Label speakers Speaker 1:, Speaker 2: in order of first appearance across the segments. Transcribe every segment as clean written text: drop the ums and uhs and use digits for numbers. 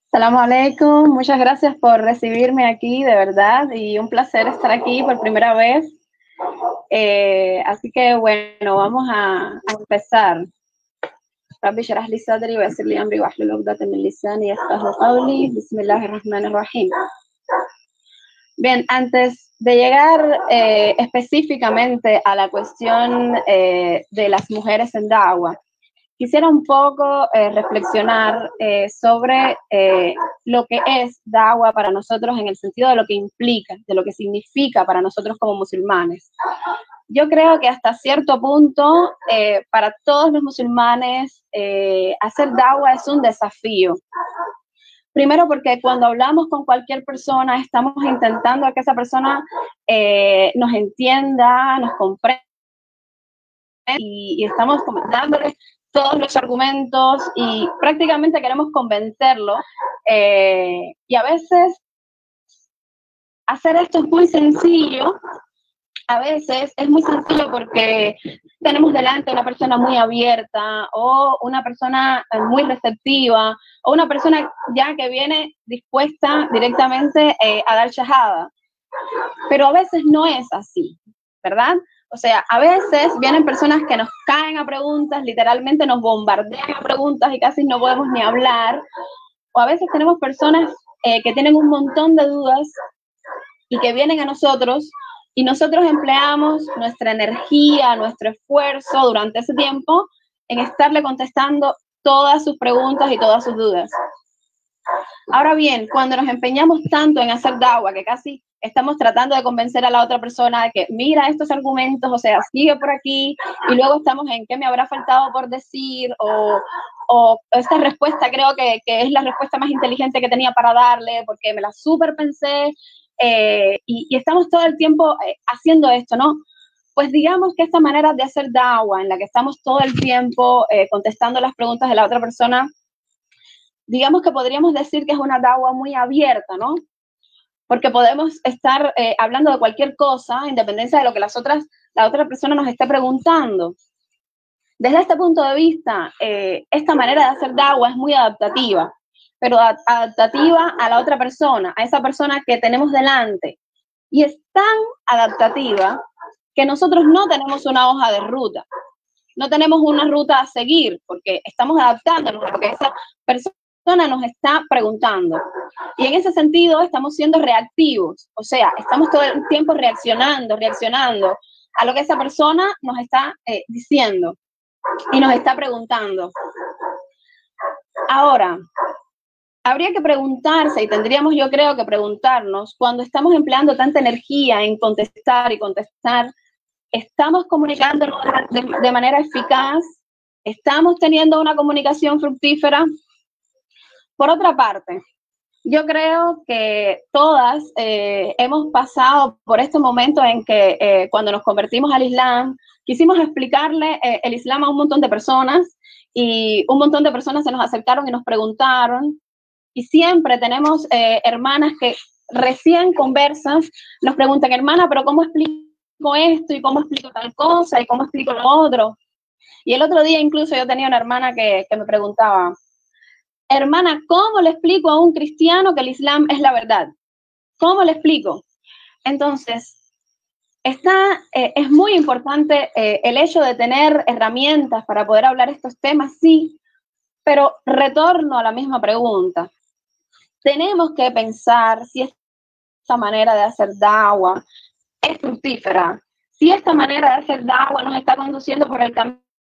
Speaker 1: Salamu alaikum, muchas gracias por recibirme aquí, de verdad, y un placer estar aquí por primera vez. Así que bueno, vamos a empezar. Rabbi shrah li sadri wa yassir li amri wahlul 'uqdatan min lisani yafqahu qawli. Bismillahir rahmanir rahim. Bien, antes de llegar específicamente a la cuestión de las mujeres en Da'wah, quisiera un poco reflexionar sobre lo que es Da'wah para nosotros en el sentido de lo que implica, de lo que significa para nosotros como musulmanes. Yo creo que hasta cierto punto, para todos los musulmanes, hacer Da'wah es un desafío. Primero porque cuando hablamos con cualquier persona, estamos intentando que esa persona nos entienda, nos comprenda, y estamos dándoles todos los argumentos y prácticamente queremos convencerlo. Y a veces hacer esto es muy sencillo. A veces es muy sencillo porque tenemos delante una persona muy abierta o una persona muy receptiva o una persona ya que viene dispuesta directamente a dar shahada. Pero a veces no es así, ¿verdad? O sea, a veces vienen personas que nos caen a preguntas, literalmente nos bombardean a preguntas y casi no podemos ni hablar. O a veces tenemos personas que tienen un montón de dudas y que vienen a nosotros y nosotros empleamos nuestra energía, nuestro esfuerzo durante ese tiempo en estarle contestando todas sus preguntas y todas sus dudas. Ahora bien, cuando nos empeñamos tanto en hacer Da'wah que casi estamos tratando de convencer a la otra persona de que mira estos argumentos, o sea, sigue por aquí, y luego estamos en qué me habrá faltado por decir, o esta respuesta creo que es la respuesta más inteligente que tenía para darle, porque me la súper pensé, y estamos todo el tiempo haciendo esto, ¿no? Pues digamos que esta manera de hacer Da'wah, en la que estamos todo el tiempo contestando las preguntas de la otra persona, digamos que podríamos decir que es una Da'wah muy abierta, ¿no? Porque podemos estar hablando de cualquier cosa, en dependencia de lo que la otra persona nos esté preguntando. Desde este punto de vista, esta manera de hacer Da'wah es muy adaptativa, pero adaptativa a la otra persona, a esa persona que tenemos delante. Y es tan adaptativa que nosotros no tenemos una hoja de ruta, no tenemos una ruta a seguir, porque estamos adaptándonos a lo que esa persona nos está preguntando. Y en ese sentido estamos siendo reactivos, o sea, estamos todo el tiempo reaccionando a lo que esa persona nos está diciendo y nos está preguntando. Ahora, habría que preguntarse, y tendríamos yo creo que preguntarnos, cuando estamos empleando tanta energía en contestar y contestar, ¿estamos comunicándonos de manera eficaz? ¿Estamos teniendo una comunicación fructífera? Por otra parte, yo creo que todas hemos pasado por este momento en que cuando nos convertimos al Islam, quisimos explicarle el Islam a un montón de personas y un montón de personas se nos acercaron y nos preguntaron. Y siempre tenemos hermanas que recién conversan, nos preguntan, hermana, pero ¿cómo explico esto? ¿Y cómo explico tal cosa? ¿Y cómo explico lo otro? Y el otro día incluso yo tenía una hermana que me preguntaba, hermana, ¿cómo le explico a un cristiano que el Islam es la verdad? ¿Cómo le explico? Entonces, es muy importante el hecho de tener herramientas para poder hablar estos temas, sí, pero retorno a la misma pregunta. Tenemos que pensar si esta manera de hacer Da'wah es fructífera, si esta manera de hacer Da'wah nos está conduciendo por el camino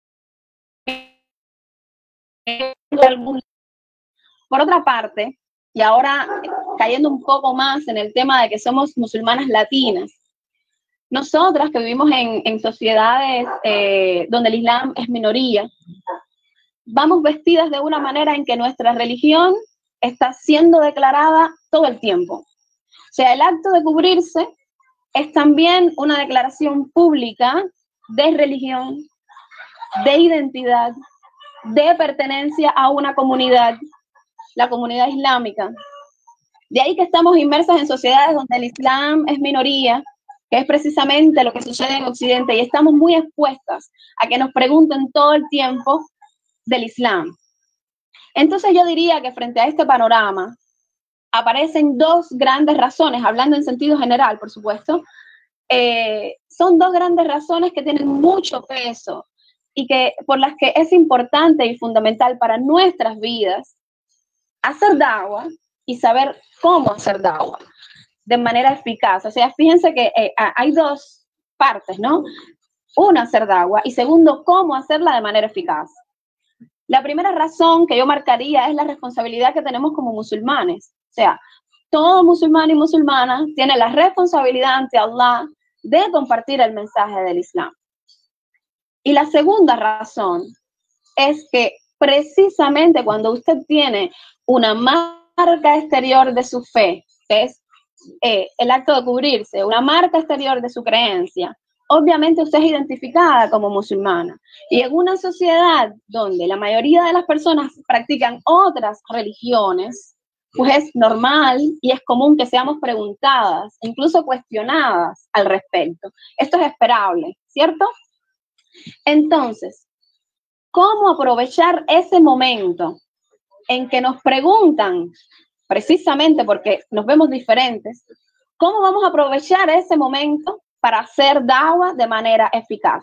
Speaker 1: de algún. Por otra parte, y ahora cayendo un poco más en el tema de que somos musulmanas latinas, nosotras que vivimos en sociedades donde el Islam es minoría, vamos vestidas de una manera en que nuestra religión está siendo declarada todo el tiempo. O sea, el acto de cubrirse es también una declaración pública de religión, de identidad, de pertenencia a una comunidad, la comunidad islámica. De ahí que estamos inmersas en sociedades donde el Islam es minoría, que es precisamente lo que sucede en Occidente, y estamos muy expuestas a que nos pregunten todo el tiempo del Islam. Entonces yo diría que frente a este panorama aparecen dos grandes razones, hablando en sentido general, por supuesto, son dos grandes razones que tienen mucho peso y que por las que es importante y fundamental para nuestras vidas hacer da'wah y saber cómo hacer da'wah de manera eficaz. O sea, fíjense que hay dos partes, ¿no? Uno, hacer da'wah, y segundo, cómo hacerla de manera eficaz. La primera razón que yo marcaría es la responsabilidad que tenemos como musulmanes. O sea, todo musulmán y musulmana tiene la responsabilidad ante Allah de compartir el mensaje del Islam. Y la segunda razón es que precisamente cuando usted tiene una marca exterior de su fe, que es el acto de cubrirse, una marca exterior de su creencia, obviamente usted es identificada como musulmana. Y en una sociedad donde la mayoría de las personas practican otras religiones, pues es normal y es común que seamos preguntadas, incluso cuestionadas al respecto. Esto es esperable, ¿cierto? Entonces, ¿cómo aprovechar ese momento en que nos preguntan, precisamente porque nos vemos diferentes, cómo vamos a aprovechar ese momento para hacer da'wah de manera eficaz?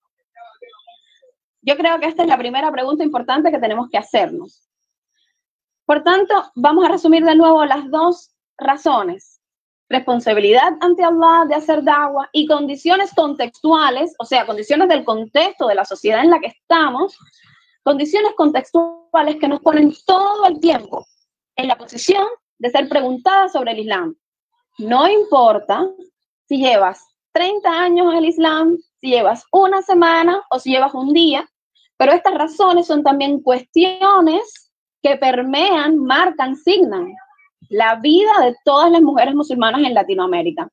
Speaker 1: Yo creo que esta es la primera pregunta importante que tenemos que hacernos. Por tanto, vamos a resumir de nuevo las dos razones. Responsabilidad ante Allah de hacer da'wah y condiciones contextuales, o sea, condiciones del contexto de la sociedad en la que estamos, condiciones contextuales que nos ponen todo el tiempo en la posición de ser preguntadas sobre el Islam. No importa si llevas 30 años en el Islam, si llevas una semana o si llevas un día, pero estas razones son también cuestiones que permean, marcan, signan la vida de todas las mujeres musulmanas en Latinoamérica.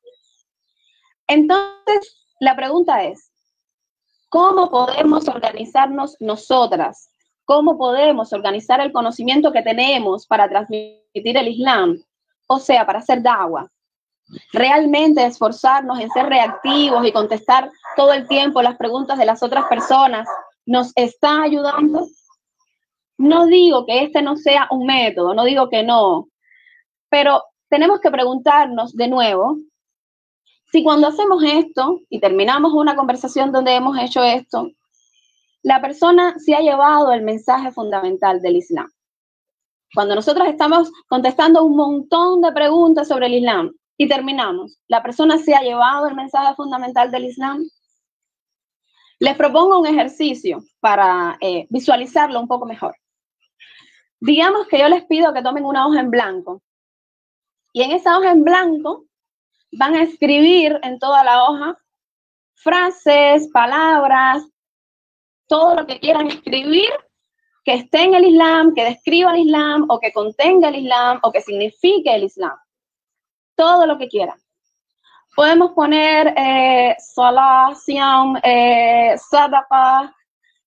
Speaker 1: Entonces, la pregunta es, ¿cómo podemos organizarnos nosotras? ¿Cómo podemos organizar el conocimiento que tenemos para transmitir el Islam? O sea, para hacer da'wah. Realmente esforzarnos en ser reactivos y contestar todo el tiempo las preguntas de las otras personas nos está ayudando. No digo que este no sea un método, no digo que no, pero tenemos que preguntarnos de nuevo si cuando hacemos esto y terminamos una conversación donde hemos hecho esto, la persona se ha llevado el mensaje fundamental del Islam. Cuando nosotros estamos contestando un montón de preguntas sobre el Islam y terminamos, ¿la persona se ha llevado el mensaje fundamental del Islam? Les propongo un ejercicio para visualizarlo un poco mejor. Digamos que yo les pido que tomen una hoja en blanco y en esa hoja en blanco van a escribir en toda la hoja frases, palabras, todo lo que quieran escribir que esté en el Islam, que describa el Islam o que contenga el Islam o que signifique el Islam. Todo lo que quieran. Podemos poner salah, siyam, sadaqa,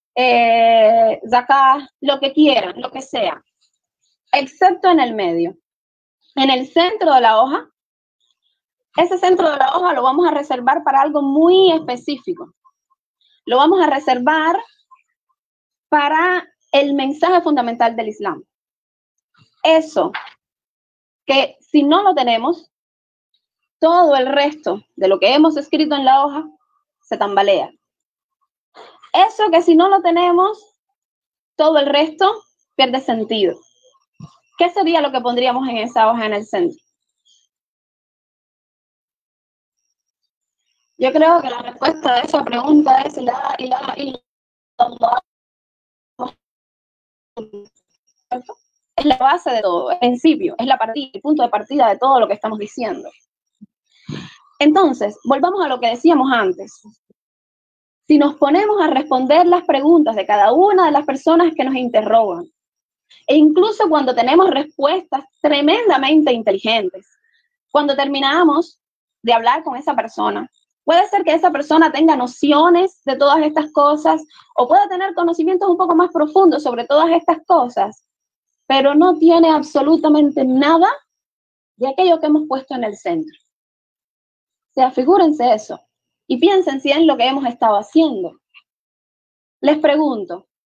Speaker 1: zakah, lo que quieran, lo que sea, excepto en el medio. En el centro de la hoja, ese centro de la hoja lo vamos a reservar para algo muy específico. Lo vamos a reservar para el mensaje fundamental del Islam. Eso, que si no lo tenemos, todo el resto de lo que hemos escrito en la hoja se tambalea. Eso que si no lo tenemos, todo el resto pierde sentido. ¿Qué sería lo que pondríamos en esa hoja en el centro? Yo creo que la respuesta a esa pregunta es la ilaha illallah. Es la base de todo, el principio, es la partida, el punto de partida de todo lo que estamos diciendo. Entonces, volvamos a lo que decíamos antes. Si nos ponemos a responder las preguntas de cada una de las personas que nos interrogan, e incluso cuando tenemos respuestas tremendamente inteligentes, cuando terminamos de hablar con esa persona, puede ser que esa persona tenga nociones de todas estas cosas o pueda tener conocimientos un poco más profundos sobre todas estas cosas, pero no tiene absolutamente nada de aquello que hemos puesto en el centro. O sea, figúrense eso y piensen si es lo que hemos estado haciendo. Les pregunto,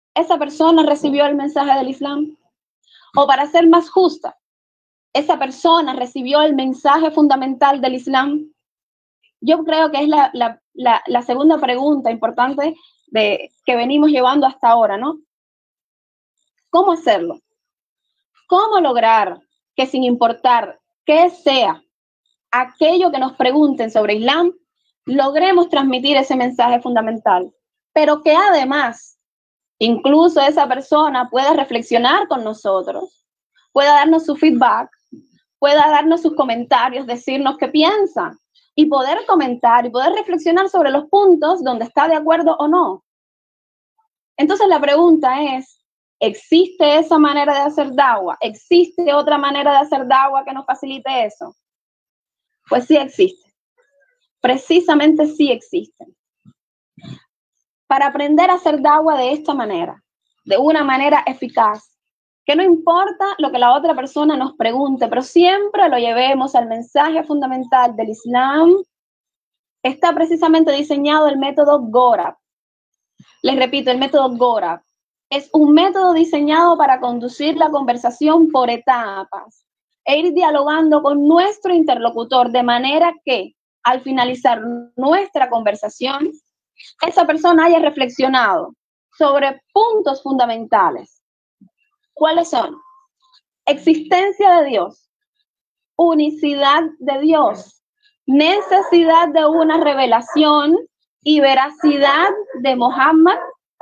Speaker 1: ¿esa persona recibió el mensaje del Islam? O para ser más justa, ¿esa persona recibió el mensaje fundamental del Islam? Yo creo que es la segunda pregunta importante que venimos llevando hasta ahora, ¿no? ¿Cómo hacerlo? ¿Cómo lograr que sin importar qué sea aquello que nos pregunten sobre Islam, logremos transmitir ese mensaje fundamental? Pero que además, incluso esa persona pueda reflexionar con nosotros, pueda darnos su feedback, pueda darnos sus comentarios, decirnos qué piensa y poder comentar y poder reflexionar sobre los puntos donde está de acuerdo o no. Entonces la pregunta es, ¿existe esa manera de hacer da'wah? ¿Existe otra manera de hacer da'wah que nos facilite eso? Pues sí existe. Precisamente sí existe. Para aprender a hacer da'wah de esta manera, de una manera eficaz, que no importa lo que la otra persona nos pregunte, pero siempre lo llevemos al mensaje fundamental del Islam, está precisamente diseñado el método Gorab. Les repito, el método Gorab es un método diseñado para conducir la conversación por etapas e ir dialogando con nuestro interlocutor de manera que al finalizar nuestra conversación, esa persona haya reflexionado sobre puntos fundamentales. ¿Cuáles son? Existencia de Dios, unicidad de Dios, necesidad de una revelación y veracidad de Muhammad.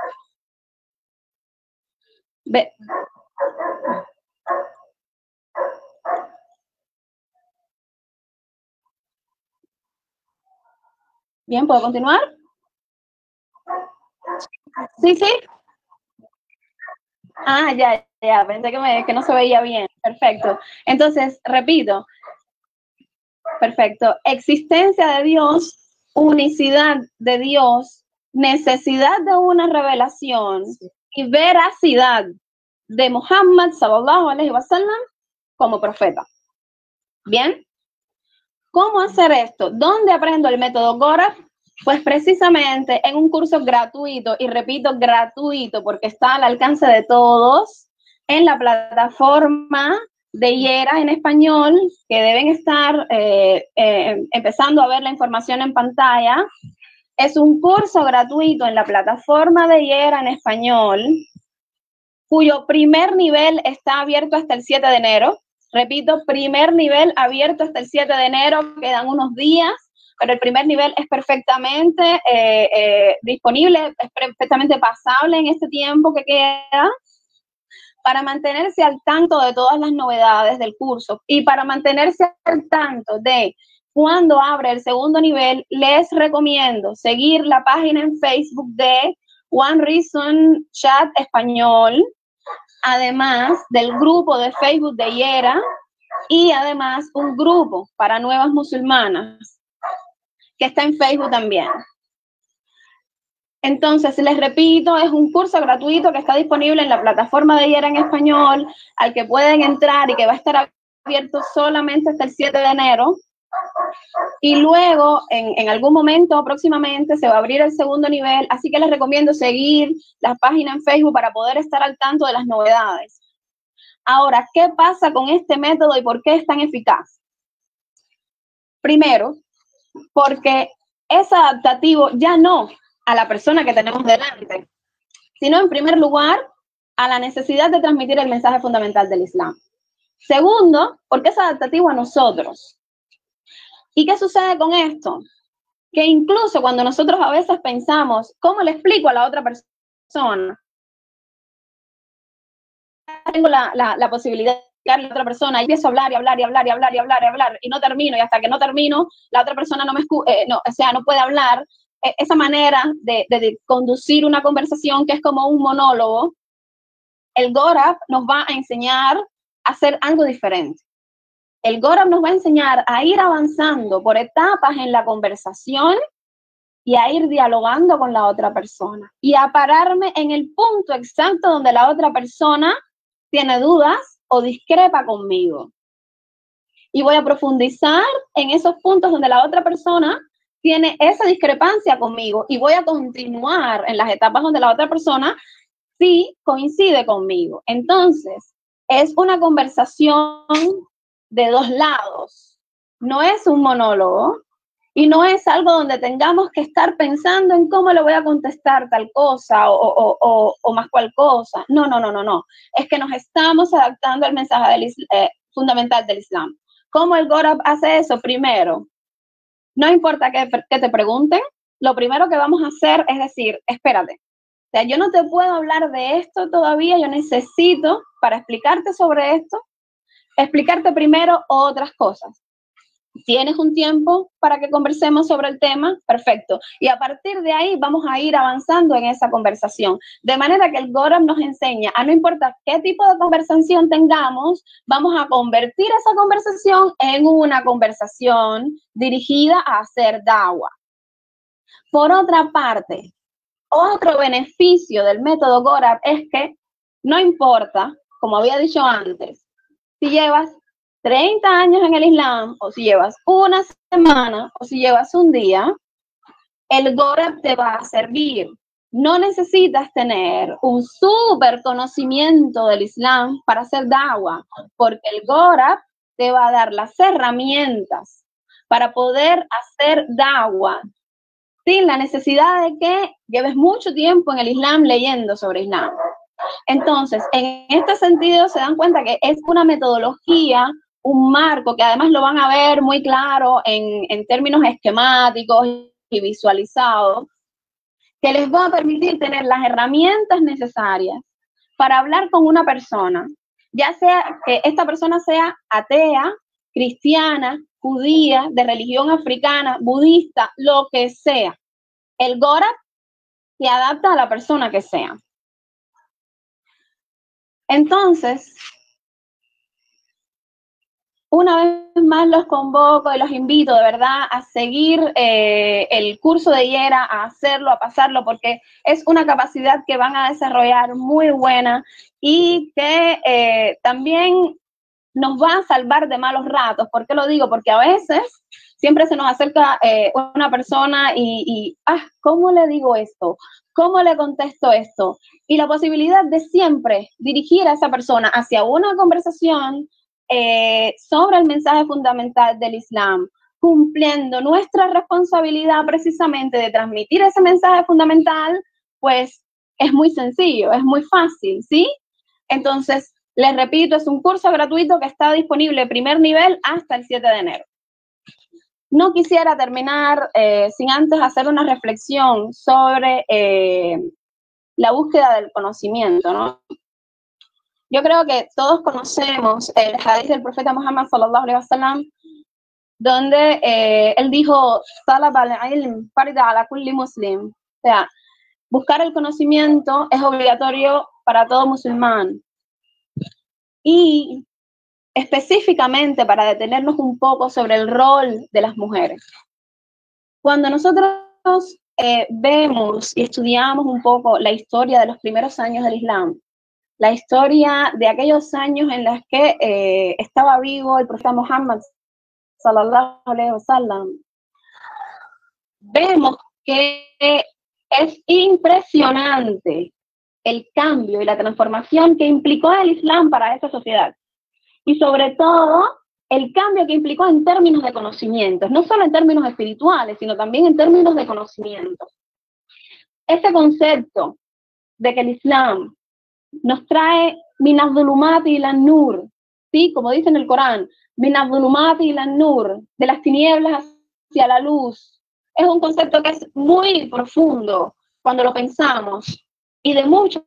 Speaker 1: Bien, ¿puedo continuar? Sí, sí. Ah, ya, pensé que no se veía bien. Perfecto. Entonces, repito. Perfecto. Existencia de Dios, unicidad de Dios, necesidad de una revelación y veracidad de Muhammad sallallahu alaihi wasallam como profeta. ¿Bien? ¿Cómo hacer esto? ¿Dónde aprendo el método Gorab? Pues precisamente en un curso gratuito, y repito, gratuito, porque está al alcance de todos, en la plataforma de IERA en español, que deben estar empezando a ver la información en pantalla. Es un curso gratuito en la plataforma de IERA en español, cuyo primer nivel está abierto hasta el 7 de enero. Repito, primer nivel abierto hasta el 7 de enero, quedan unos días, pero el primer nivel es perfectamente disponible, es perfectamente pasable en este tiempo que queda, para mantenerse al tanto de todas las novedades del curso y para mantenerse al tanto de cuando abre el segundo nivel, les recomiendo seguir la página en Facebook de One Reason Chat Español, además del grupo de Facebook de IERA y además un grupo para nuevas musulmanas que está en Facebook también. Entonces, les repito, es un curso gratuito que está disponible en la plataforma de IERA en español, al que pueden entrar y que va a estar abierto solamente hasta el 7 de enero. Y luego, en algún momento próximamente, se va a abrir el segundo nivel, así que les recomiendo seguir la página en Facebook para poder estar al tanto de las novedades. Ahora, ¿qué pasa con este método y por qué es tan eficaz? Primero, porque es adaptativo ya no a la persona que tenemos delante, sino en primer lugar a la necesidad de transmitir el mensaje fundamental del Islam. Segundo, porque es adaptativo a nosotros. ¿Y qué sucede con esto? Que incluso cuando nosotros a veces pensamos, ¿cómo le explico a la otra persona? Tengo la posibilidad de explicarle a la otra persona y empiezo a hablar y hablar y hablar y hablar y hablar y hablar y no termino, y hasta que no termino, la otra persona no puede hablar. Esa manera de conducir una conversación que es como un monólogo, el Gorab nos va a enseñar a hacer algo diferente. El Gorab nos va a enseñar a ir avanzando por etapas en la conversación y a ir dialogando con la otra persona y a pararme en el punto exacto donde la otra persona tiene dudas o discrepa conmigo. Y voy a profundizar en esos puntos donde la otra persona tiene esa discrepancia conmigo y voy a continuar en las etapas donde la otra persona sí coincide conmigo. Entonces, es una conversación de dos lados, no es un monólogo y no es algo donde tengamos que estar pensando en cómo le voy a contestar tal cosa o más cual cosa. No, no, no, no, no. Es que nos estamos adaptando al mensaje fundamental del Islam. ¿Cómo el Gorab hace eso? Primero, no importa que te pregunten, lo primero que vamos a hacer es decir, espérate, o sea, yo no te puedo hablar de esto todavía, yo necesito, para explicarte sobre esto, explicarte primero otras cosas. ¿Tienes un tiempo para que conversemos sobre el tema? Perfecto. Y a partir de ahí vamos a ir avanzando en esa conversación. De manera que el Gorab nos enseña a no importar qué tipo de conversación tengamos, vamos a convertir esa conversación en una conversación dirigida a hacer da'wah. Por otra parte, otro beneficio del método Gorab es que no importa, como había dicho antes, si llevas 30 años en el Islam, o si llevas una semana, o si llevas un día, el Gorab te va a servir. No necesitas tener un súper conocimiento del Islam para hacer da'wah, porque el Gorab te va a dar las herramientas para poder hacer da'wah sin la necesidad de que lleves mucho tiempo en el Islam leyendo sobre Islam. Entonces, en este sentido se dan cuenta que es una metodología, un marco, que además lo van a ver muy claro en términos esquemáticos y visualizados, que les va a permitir tener las herramientas necesarias para hablar con una persona, ya sea que esta persona sea atea, cristiana, judía, de religión africana, budista, lo que sea. El Gorab se adapta a la persona que sea. Entonces, una vez más los convoco y los invito de verdad a seguir el curso de IERA, a hacerlo, a pasarlo, porque es una capacidad que van a desarrollar muy buena y que también nos va a salvar de malos ratos. ¿Por qué lo digo? Porque a veces siempre se nos acerca una persona y ¿cómo le digo esto? ¿Cómo le contesto esto? Y la posibilidad de siempre dirigir a esa persona hacia una conversación sobre el mensaje fundamental del Islam, cumpliendo nuestra responsabilidad precisamente de transmitir ese mensaje fundamental, pues es muy sencillo, es muy fácil, ¿sí? Entonces, les repito, es un curso gratuito que está disponible primer nivel hasta el 7 de enero. No quisiera terminar sin antes hacer una reflexión sobre la búsqueda del conocimiento, ¿no? Yo creo que todos conocemos el hadith del profeta Muhammad sallallahu alaihi wasallam, donde él dijo, talab al-ilm farida ala kulli muslim. O sea, buscar el conocimiento es obligatorio para todo musulmán. Y específicamente para detenernos un poco sobre el rol de las mujeres. Cuando nosotros vemos y estudiamos un poco la historia de los primeros años del Islam, la historia de aquellos años en los que estaba vivo el profeta Muhammad sallallahu alaihi wasallam, vemos que es impresionante el cambio y la transformación que implicó el Islam para esa sociedad. Y sobre todo, el cambio que implicó en términos de conocimientos, no solo en términos espirituales, sino también en términos de conocimientos. Ese concepto de que el Islam nos trae min az-zulumati ila an-nur, ¿sí? Como dice en el Corán, min az-zulumati ila an-nur, de las tinieblas hacia la luz. Es un concepto que es muy profundo cuando lo pensamos y de mucho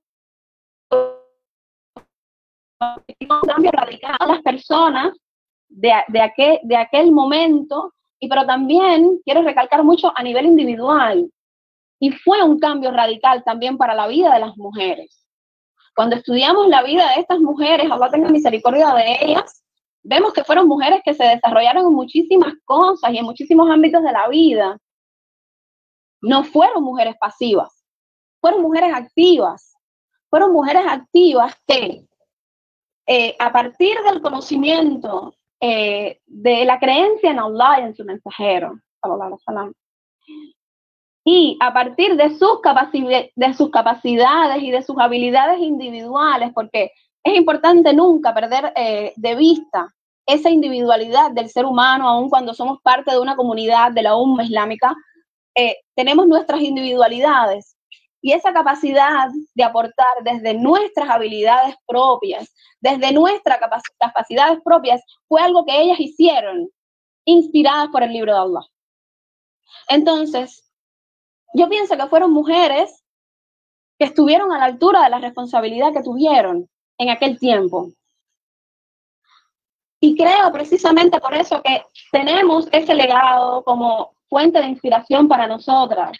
Speaker 1: un cambio radical a las personas de aquel momento, pero también quiero recalcar mucho a nivel individual. Y fue un cambio radical también para la vida de las mujeres. Cuando estudiamos la vida de estas mujeres, Allah tenga misericordia de ellas, vemos que fueron mujeres que se desarrollaron en muchísimas cosas y en muchísimos ámbitos de la vida. No fueron mujeres pasivas, fueron mujeres activas. Fueron mujeres activas que a partir del conocimiento de la creencia en Allah y en su mensajero, sallallahu alaihi wasallam, y a partir de sus capacidades y de sus habilidades individuales, porque es importante nunca perder de vista esa individualidad del ser humano, aun cuando somos parte de una comunidad de la Umma Islámica, tenemos nuestras individualidades y esa capacidad de aportar desde nuestras habilidades propias, desde nuestras capacidades propias, fue algo que ellas hicieron, inspiradas por el libro de Allah. Entonces, yo pienso que fueron mujeres que estuvieron a la altura de la responsabilidad que tuvieron en aquel tiempo. Y creo precisamente por eso que tenemos ese legado como fuente de inspiración para nosotras.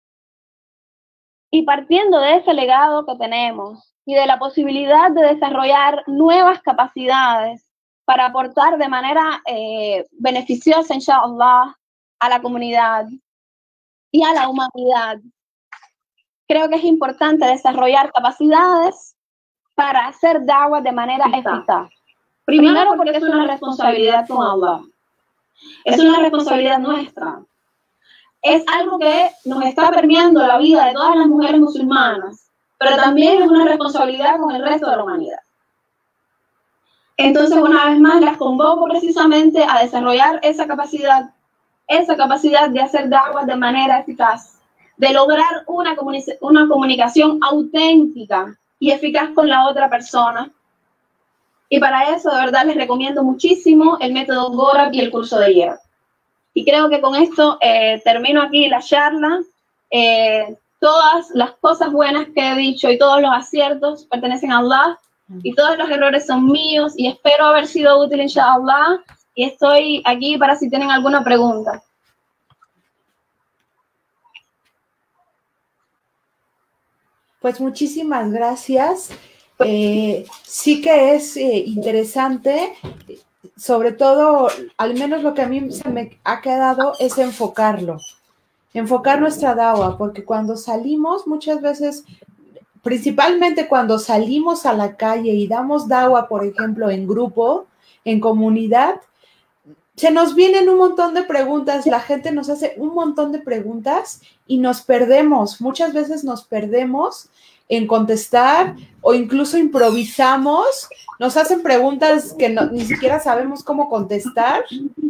Speaker 1: Y partiendo de ese legado que tenemos y de la posibilidad de desarrollar nuevas capacidades para aportar de manera beneficiosa, inshallah, a la comunidad y a la humanidad, creo que es importante desarrollar capacidades para hacer da'wah de manera eficaz. Primero porque es una responsabilidad con Allah. Es una responsabilidad nuestra. Es algo que nos está permeando la vida de todas las mujeres musulmanas, pero también es una responsabilidad con el resto de la humanidad. Entonces, una vez más, las convoco precisamente a desarrollar esa capacidad de hacer da'wah de manera eficaz, de lograr una comunicación auténtica y eficaz con la otra persona. Y para eso, de verdad, les recomiendo muchísimo el método Gorab y el curso de hierro. Y creo que con esto termino aquí la charla. Todas las cosas buenas que he dicho y todos los aciertos pertenecen a Allah y todos los errores son míos y espero haber sido útil, inshallah. Y estoy aquí para si tienen alguna pregunta.
Speaker 2: Pues muchísimas gracias. Sí que es interesante, sobre todo, al menos lo que a mí se me ha quedado es enfocar nuestra da'wah, porque cuando salimos, muchas veces, principalmente cuando salimos a la calle y damos da'wah, por ejemplo, en grupo, en comunidad, se nos vienen un montón de preguntas, la gente nos hace un montón de preguntas y nos perdemos, muchas veces nos perdemos en contestar o incluso improvisamos, nos hacen preguntas que ni siquiera sabemos cómo contestar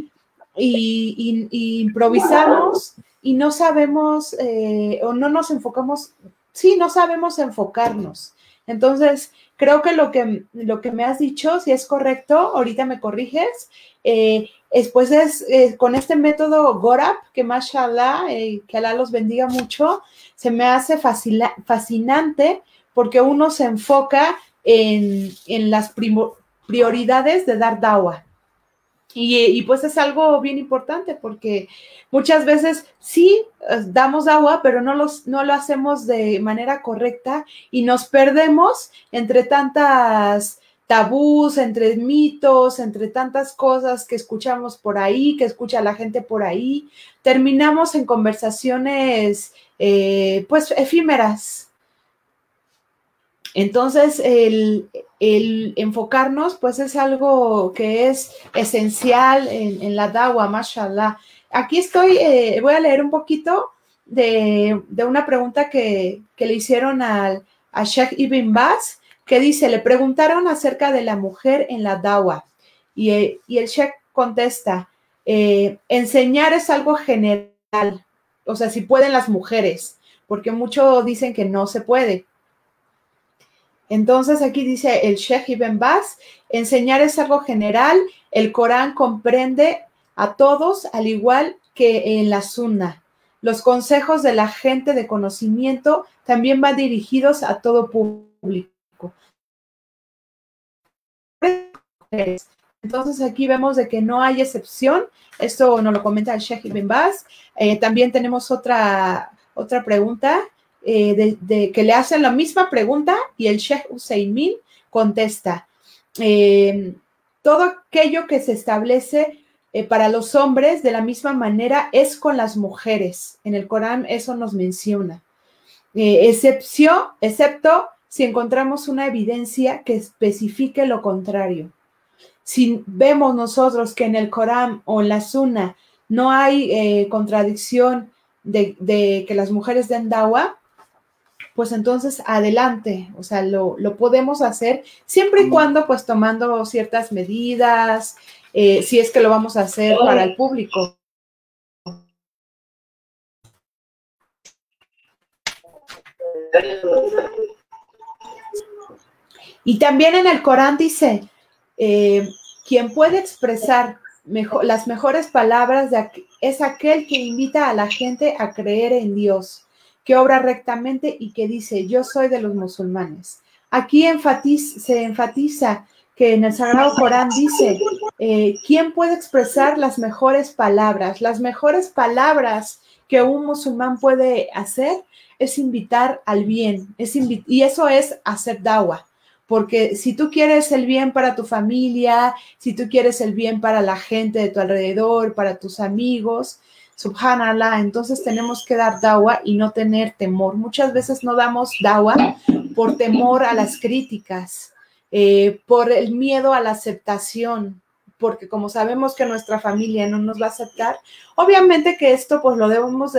Speaker 2: y improvisamos y no sabemos o no nos enfocamos, sí, no sabemos enfocarnos. Entonces, creo que lo que me has dicho, si es correcto, ahorita me corriges, después con este método Gorab, que mashallah, que Allah los bendiga mucho, se me hace fascinante porque uno se enfoca en las prioridades de dar da'wah. Y pues es algo bien importante porque muchas veces sí damos da'wah, pero no lo hacemos de manera correcta y nos perdemos entre tantas tabús, entre mitos, entre tantas cosas que escuchamos por ahí, que escucha la gente por ahí. Terminamos en conversaciones pues efímeras. Entonces, el enfocarnos, pues es algo que es esencial en la da'wah, mashallah. Aquí voy a leer un poquito de una pregunta que le hicieron al Sheikh Ibn Baz, que dice, le preguntaron acerca de la mujer en la da'wah, y el Sheikh contesta, enseñar es algo general, o sea, si pueden las mujeres, porque muchos dicen que no se puede. Entonces aquí dice el Sheikh Ibn Baz, enseñar es algo general, el Corán comprende a todos al igual que en la Sunna. Los consejos de la gente de conocimiento también van dirigidos a todo público. Entonces aquí vemos de que no hay excepción, esto nos lo comenta el Sheikh Ibn Baz. También tenemos otra pregunta, que le hacen la misma pregunta y el Sheikh Usaymin contesta, todo aquello que se establece para los hombres de la misma manera es con las mujeres. En el Corán eso nos menciona, excepto si encontramos una evidencia que especifique lo contrario. Si vemos nosotros que en el Corán o en la Sunna no hay contradicción de que las mujeres den dawa, pues entonces adelante, o sea, lo podemos hacer siempre y cuando pues tomando ciertas medidas, si es que lo vamos a hacer para el público. Y también en el Corán dice, quien puede expresar las mejores palabras es aquel que invita a la gente a creer en Dios, que obra rectamente y que dice, yo soy de los musulmanes. Aquí se enfatiza que en el Sagrado Corán dice, ¿quién puede expresar las mejores palabras? Las mejores palabras que un musulmán puede hacer es invitar al bien, y eso es hacer dawa. Porque si tú quieres el bien para tu familia, si tú quieres el bien para la gente de tu alrededor, para tus amigos, subhanallah, entonces tenemos que dar dawa y no tener temor. Muchas veces no damos dawa por temor a las críticas, por el miedo a la aceptación, porque como sabemos que nuestra familia no nos va a aceptar, obviamente que esto pues lo debemos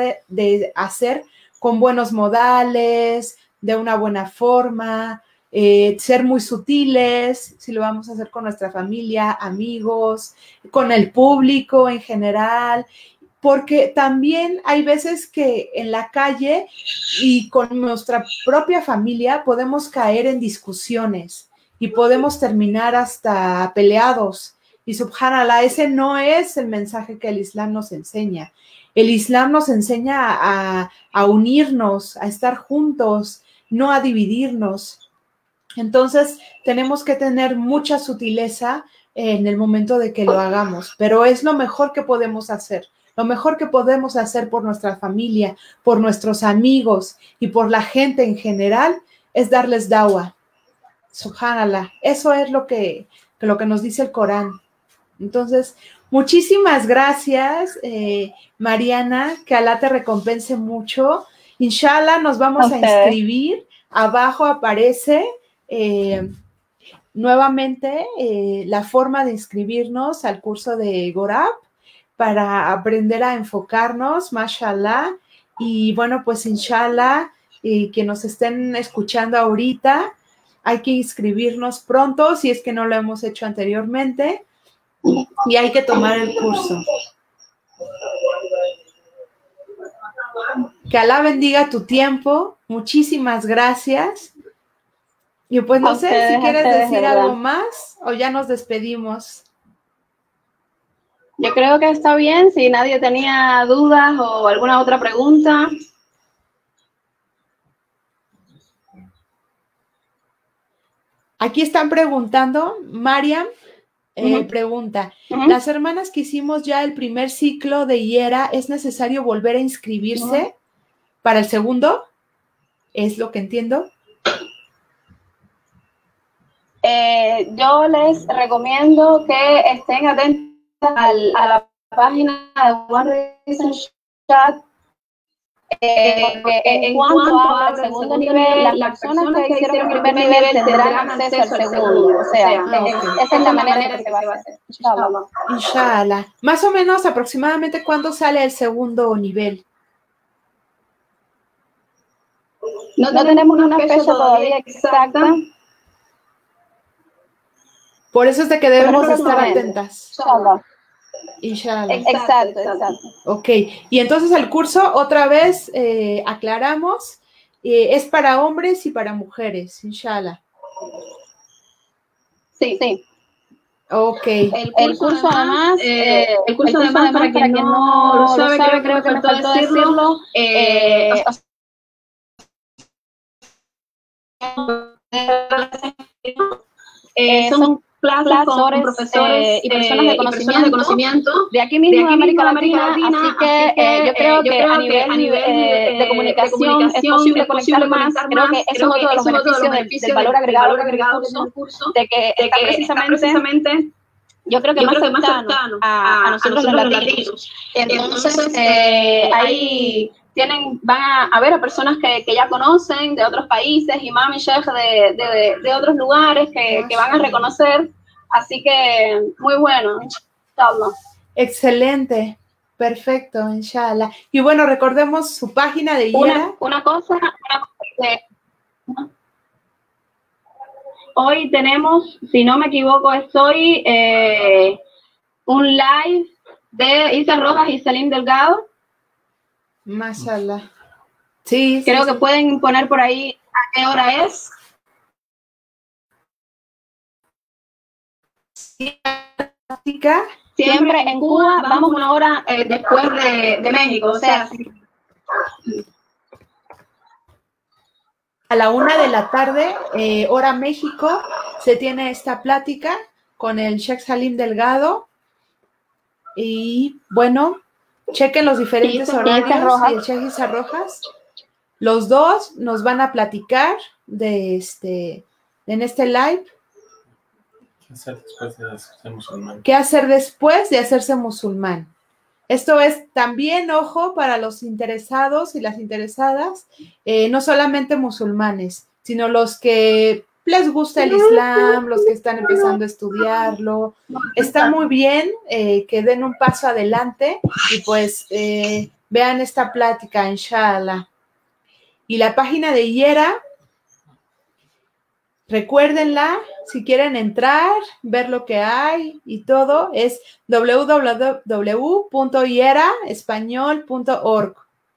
Speaker 2: de hacer con buenos modales, de una buena forma, ser muy sutiles, si lo vamos a hacer con nuestra familia, amigos, con el público en general, porque también hay veces que en la calle y con nuestra propia familia podemos caer en discusiones y podemos terminar hasta peleados. Y subhanallah, ese no es el mensaje que el Islam nos enseña. El Islam nos enseña a unirnos, a estar juntos, no a dividirnos. Entonces, tenemos que tener mucha sutileza en el momento de que lo hagamos, pero es lo mejor que podemos hacer. Lo mejor que podemos hacer por nuestra familia, por nuestros amigos y por la gente en general es darles dawa. Subhanallah. Eso es lo que nos dice el Corán. Entonces, muchísimas gracias, Mariana, que Alá te recompense mucho. Inshallah, nos vamos a inscribir. Abajo aparece nuevamente la forma de inscribirnos al curso de Gorab para aprender a enfocarnos, mashallah. Y bueno, pues inshallah, que nos estén escuchando ahorita, hay que inscribirnos pronto si es que no lo hemos hecho anteriormente. Y hay que tomar el curso. Que Alá bendiga tu tiempo. Muchísimas gracias. Y pues no sé si quieres decir algo más o ya nos despedimos.
Speaker 1: Yo creo que está bien. Si nadie tenía dudas o alguna otra pregunta.
Speaker 2: Aquí están preguntando, Mariam. Pregunta, ¿las hermanas que hicimos ya el primer ciclo de IERA, es necesario volver a inscribirse para el segundo? ¿Es lo que entiendo?
Speaker 1: Yo les recomiendo que estén atentos a la página de One Reason Chat. En cuanto al segundo nivel, las personas que hicieron el primer nivel tendrán acceso al segundo. O sea, esa es la manera que se va a hacer. Inshallah.
Speaker 2: Inshallah. Más o menos, aproximadamente, ¿cuándo sale el segundo nivel?
Speaker 1: No tenemos una fecha todavía exacta.
Speaker 2: Por eso es de que debemos estar atentas.
Speaker 1: Inshallah.
Speaker 2: Inshallah.
Speaker 1: Exacto.
Speaker 2: Ok, y entonces el curso, otra vez aclaramos, es para hombres y para mujeres, inshallah.
Speaker 1: Sí.
Speaker 2: Ok.
Speaker 1: El curso además, para quien no lo sabe, creo que me faltó decirlo, son clases con profesores y personas de conocimiento de aquí mismo de América Latina, así que yo creo que a nivel de comunicación es posible conectar más. Creo que eso es otro de los beneficios del valor agregado del curso, de que está precisamente, yo creo que más cercano a nosotros los latinos. Entonces, ahí van a ver a personas que ya conocen de otros países, imam y sheikh de otros lugares que van a reconocer, así que muy bueno, inshallah.
Speaker 2: Excelente. Perfecto, inshallah. Y bueno, recordemos su página de Yera.
Speaker 1: Una cosa hoy tenemos, si no me equivoco, estoy un live de Isa Rojas y Salim Delgado.
Speaker 2: Mashallah. Sí,
Speaker 1: creo
Speaker 2: sí,
Speaker 1: que pueden poner por ahí a qué hora es. Siempre en Cuba vamos una hora después de México, o sea,
Speaker 2: a la 1 de la tarde, hora México, se tiene esta plática con el Sheikh Salim Delgado. Y bueno, chequen los diferentes horarios y el Sheikh Isa Rojas. Los dos nos van a platicar en este live. ¿Qué hacer después de hacerse musulmán? Esto es también, ojo, para los interesados y las interesadas, no solamente musulmanes, sino los que les gusta el Islam, los que están empezando a estudiarlo. Está muy bien que den un paso adelante y pues vean esta plática, inshallah. Y la página de Yera, recuérdenla, si quieren entrar, ver lo que hay y todo, es www.yeraespañol.org.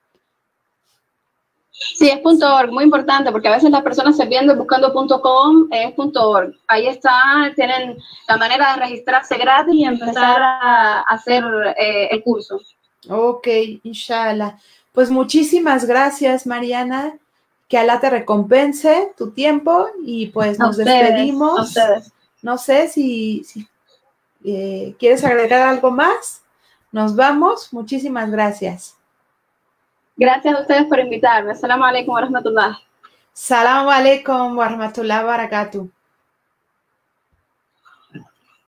Speaker 1: Sí, es .org, muy importante, porque a veces las personas se pierden buscando .com, es .org. Ahí está, tienen la manera de registrarse gratis y empezar a hacer el curso.
Speaker 2: Ok, inshallah. Pues muchísimas gracias, Mariana. Que Alá te recompense tu tiempo y pues nos despedimos.
Speaker 1: A ustedes.
Speaker 2: No sé si quieres agregar algo más. Nos vamos. Muchísimas gracias.
Speaker 1: Gracias a ustedes por invitarme. Assalamu alaikum wa rahmatullah.
Speaker 2: Salam alaikum wa rahmatullah wa barakatuh.